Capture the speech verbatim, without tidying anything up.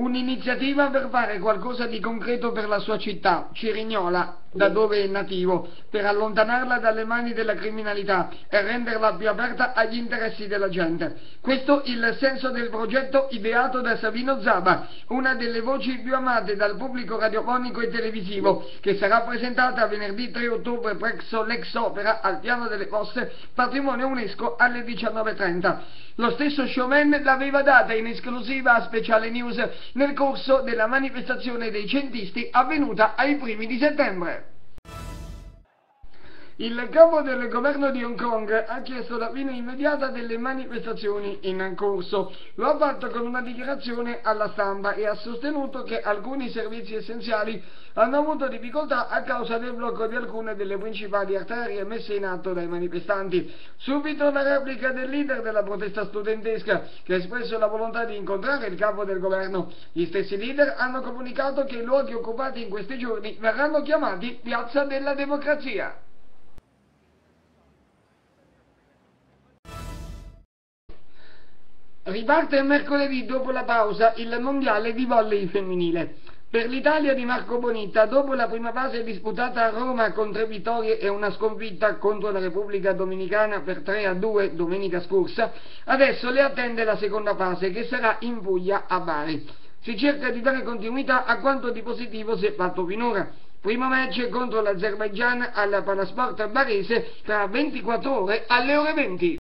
un'iniziativa per fare qualcosa di concreto per la sua città, Cerignola, da dove è nativo, per allontanarla dalle mani della criminalità e renderla più aperta agli interessi della gente. Questo il senso del progetto ideato da Savino Zaba, una delle voci più amate dal pubblico radiofonico e televisivo, che sarà presentata venerdì tre ottobre presso l'ex Opera al piano delle Poste, patrimonio UNESCO, alle diciannove e trenta. Lo stesso showman l'aveva data in esclusiva a Speciale News nel corso della manifestazione dei centisti avvenuta ai primi di settembre. Il capo del governo di Hong Kong ha chiesto la fine immediata delle manifestazioni in corso. Lo ha fatto con una dichiarazione alla stampa e ha sostenuto che alcuni servizi essenziali hanno avuto difficoltà a causa del blocco di alcune delle principali arterie messe in atto dai manifestanti. Subito la replica del leader della protesta studentesca, che ha espresso la volontà di incontrare il capo del governo. Gli stessi leader hanno comunicato che i luoghi occupati in questi giorni verranno chiamati Piazza della Democrazia. Riparte mercoledì dopo la pausa il mondiale di volley femminile. Per l'Italia di Marco Bonita, dopo la prima fase disputata a Roma con tre vittorie e una sconfitta contro la Repubblica Dominicana per tre a due domenica scorsa, adesso le attende la seconda fase che sarà in Puglia a Bari. Si cerca di dare continuità a quanto di positivo si è fatto finora. Primo match contro l'Azerbaigian alla Palasport Barese tra ventiquattro ore alle ore venti.